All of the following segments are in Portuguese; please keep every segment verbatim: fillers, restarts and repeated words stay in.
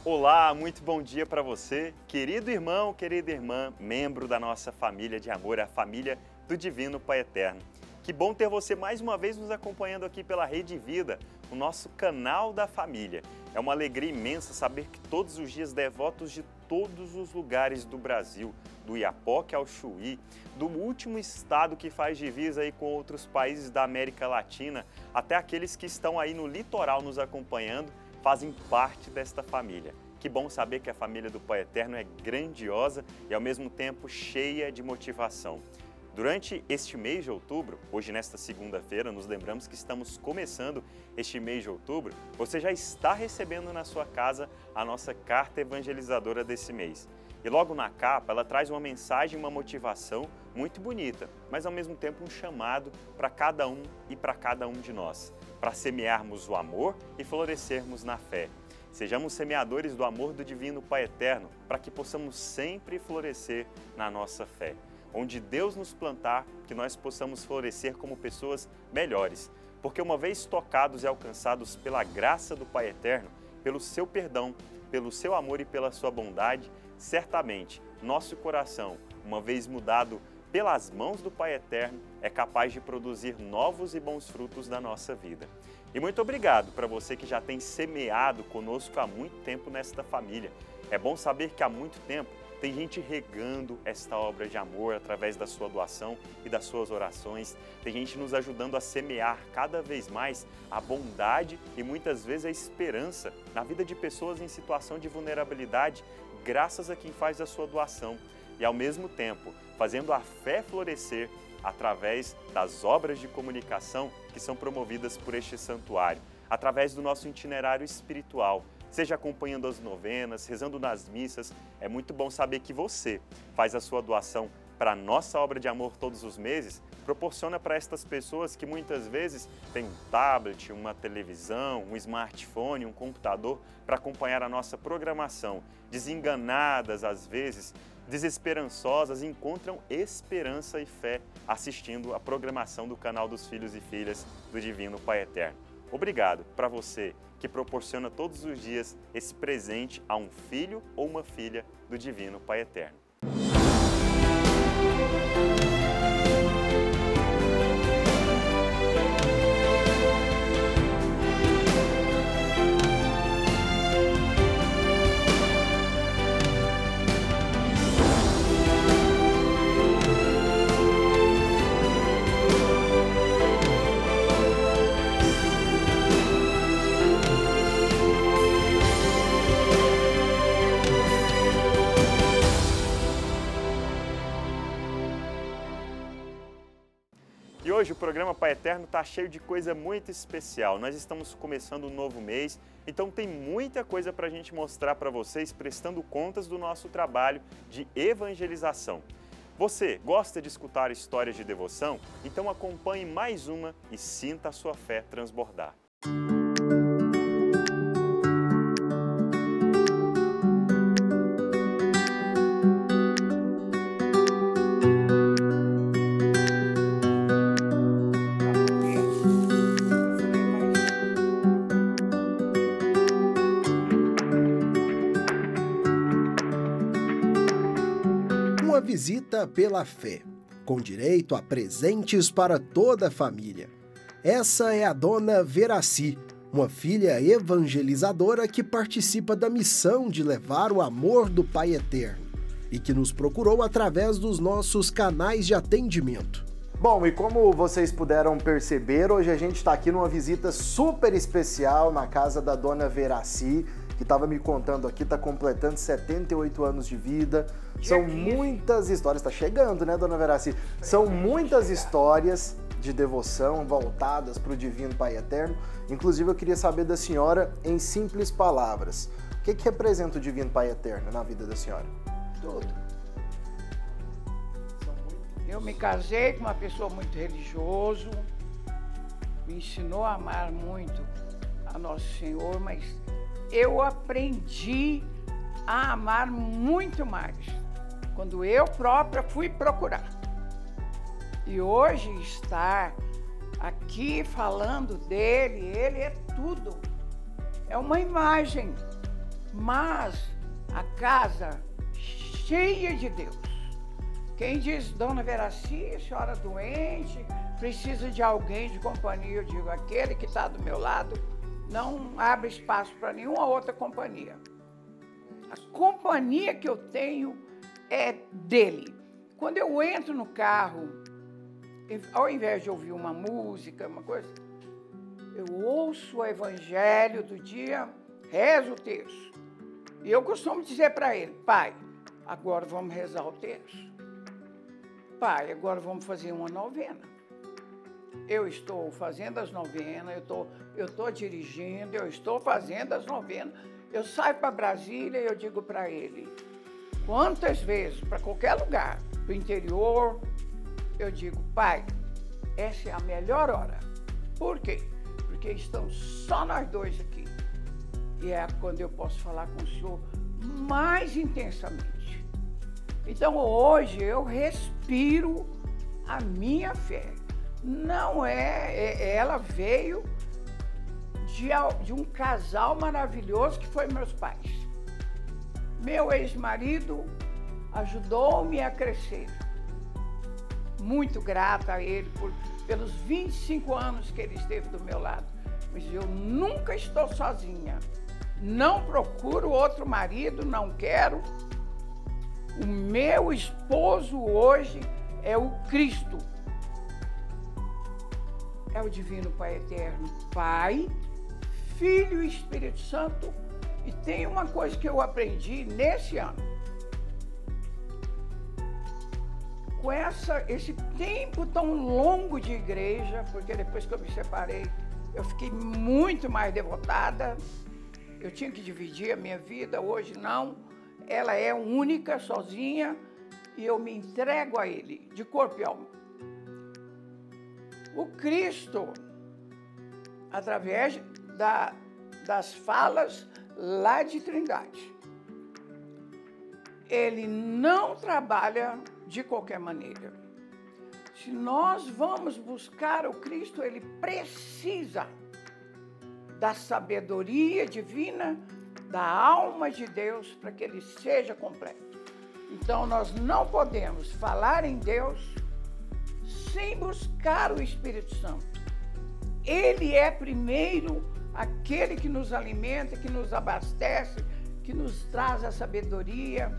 Olá, muito bom dia para você, querido irmão, querida irmã, membro da nossa família de amor, a família do Divino Pai Eterno. Que bom ter você mais uma vez nos acompanhando aqui pela Rede Vida, o nosso canal da família. É uma alegria imensa saber que todos os dias devotos de todos os lugares do Brasil, do Iapoque ao Chuí, do último estado que faz divisa aí com outros países da América Latina, até aqueles que estão aí no litoral nos acompanhando, fazem parte desta família. Que bom saber que a família do Pai Eterno é grandiosa e ao mesmo tempo cheia de motivação. Durante este mês de outubro, hoje nesta segunda-feira, nos lembramos que estamos começando este mês de outubro, você já está recebendo na sua casa a nossa carta evangelizadora desse mês. E logo na capa ela traz uma mensagem, uma motivação muito bonita, mas ao mesmo tempo um chamado para cada um e para cada um de nós, para semearmos o amor e florescermos na fé. Sejamos semeadores do amor do Divino Pai Eterno, para que possamos sempre florescer na nossa fé. Onde Deus nos plantar, que nós possamos florescer como pessoas melhores. Porque uma vez tocados e alcançados pela graça do Pai Eterno, pelo seu perdão, pelo seu amor e pela sua bondade, certamente nosso coração, uma vez mudado pelas mãos do Pai Eterno, é capaz de produzir novos e bons frutos da nossa vida. E muito obrigado para você que já tem semeado conosco há muito tempo nesta família. É bom saber que há muito tempo tem gente regando esta obra de amor através da sua doação e das suas orações. Tem gente nos ajudando a semear cada vez mais a bondade e muitas vezes a esperança na vida de pessoas em situação de vulnerabilidade, graças a quem faz a sua doação. E ao mesmo tempo, fazendo a fé florescer através das obras de comunicação que são promovidas por este santuário, através do nosso itinerário espiritual, seja acompanhando as novenas, rezando nas missas. É muito bom saber que você faz a sua doação para a nossa obra de amor todos os meses, proporciona para estas pessoas que muitas vezes têm um tablet, uma televisão, um smartphone, um computador para acompanhar a nossa programação. Desenganadas às vezes, desesperançosas, encontram esperança e fé assistindo a programação do canal dos Filhos e Filhas do Divino Pai Eterno. Obrigado para você que proporciona todos os dias esse presente a um filho ou uma filha do Divino Pai Eterno. E hoje o programa Pai Eterno está cheio de coisa muito especial. Nós estamos começando um novo mês, então tem muita coisa para a gente mostrar para vocês, prestando contas do nosso trabalho de evangelização. Você gosta de escutar histórias de devoção? Então acompanhe mais uma e sinta a sua fé transbordar. Visita pela fé, com direito a presentes para toda a família. Essa é a dona Veraci, uma filha evangelizadora que participa da missão de levar o amor do Pai Eterno e que nos procurou através dos nossos canais de atendimento. Bom, e como vocês puderam perceber, hoje a gente está aqui numa visita super especial na casa da dona Veraci, que estava me contando aqui, está completando setenta e oito anos de vida. São muitas histórias, está chegando, né, dona Veraci? São muitas histórias de devoção voltadas para o Divino Pai Eterno. Inclusive, eu queria saber da senhora, em simples palavras, o que, que representa o Divino Pai Eterno na vida da senhora? Tudo. Eu me casei com uma pessoa muito religiosa, me ensinou a amar muito a Nosso Senhor, mas eu aprendi a amar muito mais quando eu própria fui procurar. E hoje estar aqui falando dele, ele é tudo. É uma imagem mas a casa cheia de Deus. Quem diz, Dona Veraci, senhora doente, precisa de alguém de companhia, eu digo, aquele que está do meu lado não abre espaço para nenhuma outra companhia. A companhia que eu tenho é dele. Quando eu entro no carro, ao invés de ouvir uma música, uma coisa, eu ouço o evangelho do dia, rezo o texto. E eu costumo dizer para ele, pai, agora vamos rezar o texto. Pai, agora vamos fazer uma novena. Eu estou fazendo as novenas, eu estou, eu estou dirigindo, eu estou fazendo as novenas. Eu saio para Brasília e eu digo para ele, quantas vezes, para qualquer lugar, para o interior, eu digo, pai, essa é a melhor hora. Por quê? Porque estamos só nós dois aqui. E é quando eu posso falar com o senhor mais intensamente. Então hoje eu respiro a minha fé. Não é, é ela veio de, de um casal maravilhoso que foi meus pais. Meu ex-marido ajudou-me a crescer. Muito grata a ele por, pelos vinte e cinco anos que ele esteve do meu lado. Mas eu nunca estou sozinha. Não procuro outro marido, não quero. O meu esposo hoje é o Cristo. É o Divino Pai Eterno, Pai, Filho e Espírito Santo. E tem uma coisa que eu aprendi nesse ano. Com essa, esse tempo tão longo de igreja, porque depois que eu me separei, eu fiquei muito mais devotada. Eu tinha que dividir a minha vida, hoje não. Ela é única, sozinha, e eu me entrego a Ele, de corpo e alma. O Cristo, através da, das falas lá de Trindade, Ele não trabalha de qualquer maneira. Se nós vamos buscar o Cristo, Ele precisa da sabedoria divina, da alma de Deus, para que Ele seja completo. Então, nós não podemos falar em Deus sem buscar o Espírito Santo. Ele é primeiro aquele que nos alimenta, que nos abastece, que nos traz a sabedoria.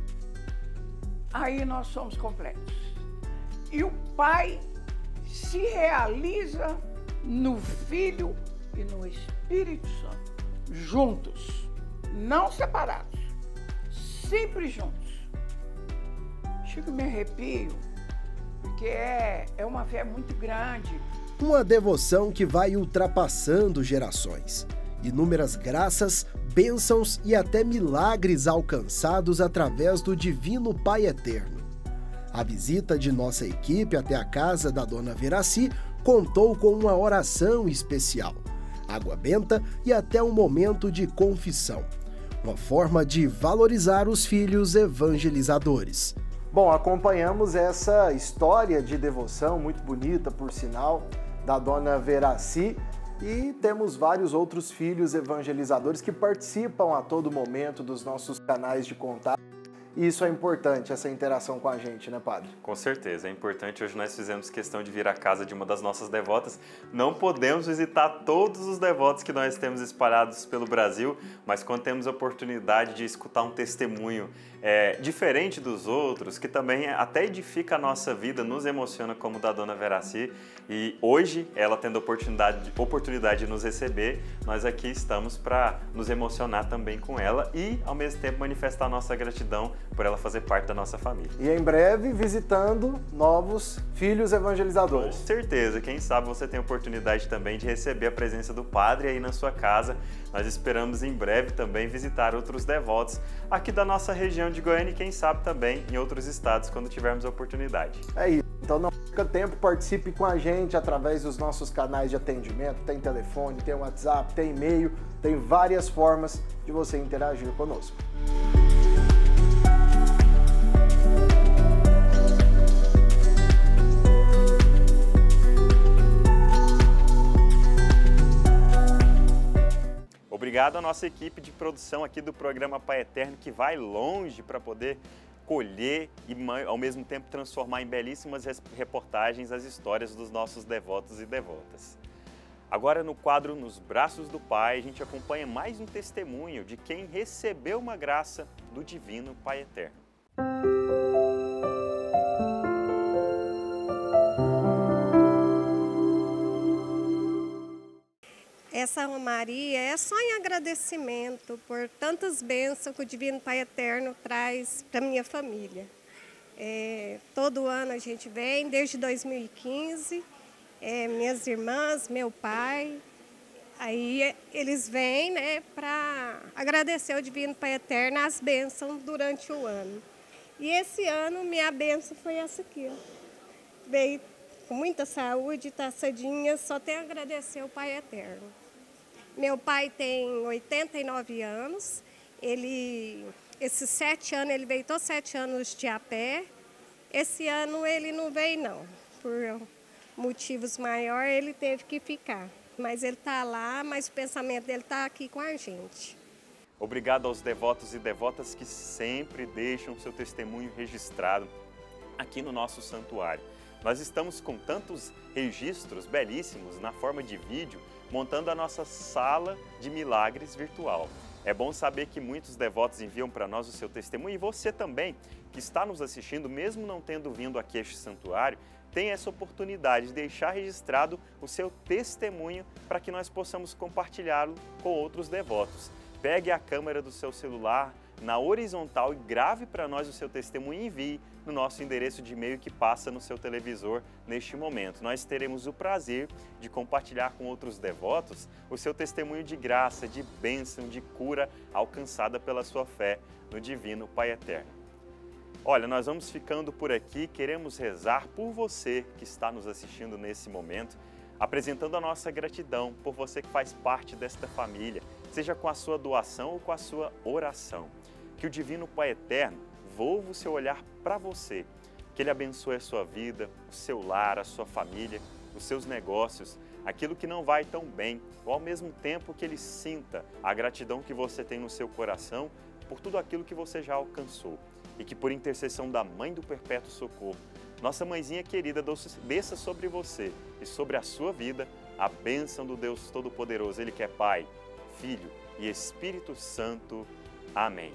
Aí nós somos completos. E o Pai se realiza no Filho e no Espírito Santo, juntos, não separados, sempre juntos. Chego e me arrepio, porque é, é uma fé muito grande. Uma devoção que vai ultrapassando gerações. Inúmeras graças, bênçãos e até milagres alcançados através do Divino Pai Eterno. A visita de nossa equipe até a casa da Dona Veraci contou com uma oração especial, água benta e até um momento de confissão. Uma forma de valorizar os filhos evangelizadores. Bom, acompanhamos essa história de devoção muito bonita, por sinal, da Dona Veraci, e temos vários outros filhos evangelizadores que participam a todo momento dos nossos canais de contato. E isso é importante, essa interação com a gente, né, Padre? Com certeza, é importante. Hoje nós fizemos questão de vir à casa de uma das nossas devotas. Não podemos visitar todos os devotos que nós temos espalhados pelo Brasil, mas quando temos a oportunidade de escutar um testemunho é, diferente dos outros, que também até edifica a nossa vida, nos emociona, como o da Dona Veraci. E hoje, ela tendo a oportunidade, oportunidade de nos receber, nós aqui estamos para nos emocionar também com ela e, ao mesmo tempo, manifestar a nossa gratidão por ela fazer parte da nossa família. E em breve visitando novos filhos evangelizadores. Com certeza, quem sabe você tem a oportunidade também de receber a presença do Padre aí na sua casa. Nós esperamos em breve também visitar outros devotos aqui da nossa região de Goiânia e quem sabe também em outros estados quando tivermos a oportunidade. É isso, então não perca tempo, participe com a gente através dos nossos canais de atendimento, tem telefone, tem WhatsApp, tem e-mail, tem várias formas de você interagir conosco. Obrigado à nossa equipe de produção aqui do programa Pai Eterno, que vai longe para poder colher e, ao mesmo tempo, transformar em belíssimas reportagens as histórias dos nossos devotos e devotas. Agora, no quadro Nos Braços do Pai, a gente acompanha mais um testemunho de quem recebeu uma graça do Divino Pai Eterno. Essa Romaria é só em agradecimento por tantas bênçãos que o Divino Pai Eterno traz para a minha família. É, todo ano a gente vem, desde dois mil e quinze, é, minhas irmãs, meu pai, aí eles vêm, né, para agradecer ao Divino Pai Eterno as bênçãos durante o ano. E esse ano minha bênção foi essa aqui, ó. Veio com muita saúde, taçadinha, só tenho a agradecer ao Pai Eterno. Meu pai tem oitenta e nove anos, ele, esses sete anos, ele veio todos sete anos de a pé. Esse ano ele não veio não, por motivos maiores ele teve que ficar. Mas ele está lá, mas o pensamento dele está aqui com a gente. Obrigado aos devotos e devotas que sempre deixam seu testemunho registrado aqui no nosso santuário. Nós estamos com tantos registros belíssimos na forma de vídeo, montando a nossa sala de milagres virtual. É bom saber que muitos devotos enviam para nós o seu testemunho e você também, que está nos assistindo, mesmo não tendo vindo aqui a este santuário, tem essa oportunidade de deixar registrado o seu testemunho para que nós possamos compartilhá-lo com outros devotos. Pegue a câmera do seu celular na horizontal e grave para nós o seu testemunho e envie no nosso endereço de e-mail que passa no seu televisor neste momento. Nós teremos o prazer de compartilhar com outros devotos o seu testemunho de graça, de bênção, de cura alcançada pela sua fé no Divino Pai Eterno. Olha, nós vamos ficando por aqui, queremos rezar por você que está nos assistindo nesse momento, apresentando a nossa gratidão por você que faz parte desta família, seja com a sua doação ou com a sua oração. Que o Divino Pai Eterno volva o seu olhar para você, que Ele abençoe a sua vida, o seu lar, a sua família, os seus negócios, aquilo que não vai tão bem, ou ao mesmo tempo que Ele sinta a gratidão que você tem no seu coração por tudo aquilo que você já alcançou. E que por intercessão da Mãe do Perpétuo Socorro, nossa mãezinha querida, desça sobre você e sobre a sua vida a bênção do Deus Todo-Poderoso, Ele que é Pai, Filho e Espírito Santo. Amém.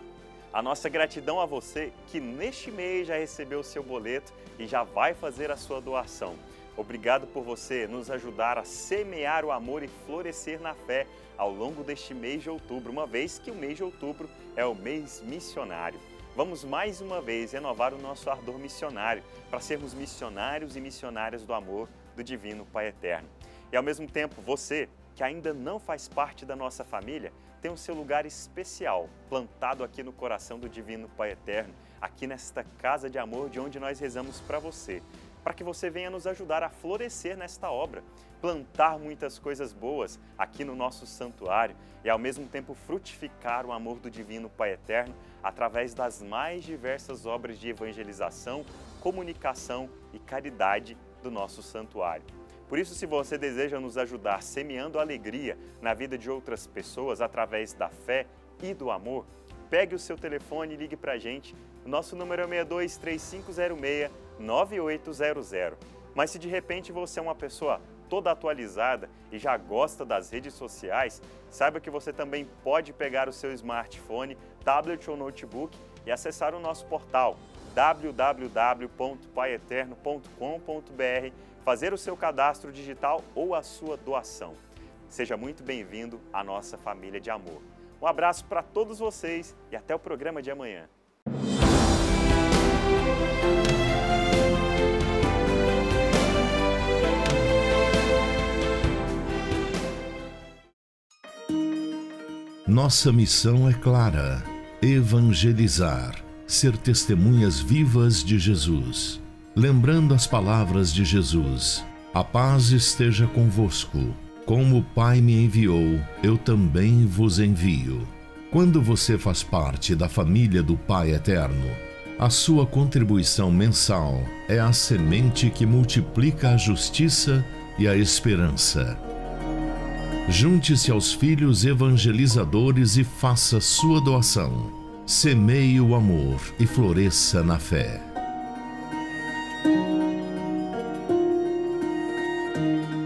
A nossa gratidão a você que neste mês já recebeu o seu boleto e já vai fazer a sua doação. Obrigado por você nos ajudar a semear o amor e florescer na fé ao longo deste mês de outubro, uma vez que o mês de outubro é o mês missionário. Vamos mais uma vez renovar o nosso ardor missionário para sermos missionários e missionárias do amor do Divino Pai Eterno. E ao mesmo tempo, você que ainda não faz parte da nossa família, tem o seu lugar especial, plantado aqui no coração do Divino Pai Eterno, aqui nesta casa de amor de onde nós rezamos para você, para que você venha nos ajudar a florescer nesta obra, plantar muitas coisas boas aqui no nosso santuário e ao mesmo tempo frutificar o amor do Divino Pai Eterno através das mais diversas obras de evangelização, comunicação e caridade do nosso santuário. Por isso, se você deseja nos ajudar semeando alegria na vida de outras pessoas através da fé e do amor, pegue o seu telefone e ligue para a gente. O nosso número é seis dois três cinco zero seis nove oito zero zero. Mas se de repente você é uma pessoa toda atualizada e já gosta das redes sociais, saiba que você também pode pegar o seu smartphone, tablet ou notebook e acessar o nosso portal w w w ponto pai eterno ponto com ponto b r, fazer o seu cadastro digital ou a sua doação. Seja muito bem-vindo à nossa família de amor. Um abraço para todos vocês e até o programa de amanhã. Nossa missão é clara: evangelizar, ser testemunhas vivas de Jesus. Lembrando as palavras de Jesus: a paz esteja convosco. Como o Pai me enviou, eu também vos envio. Quando você faz parte da família do Pai Eterno, a sua contribuição mensal é a semente que multiplica a justiça e a esperança. Junte-se aos filhos evangelizadores e faça sua doação. Semeie o amor e floresça na fé.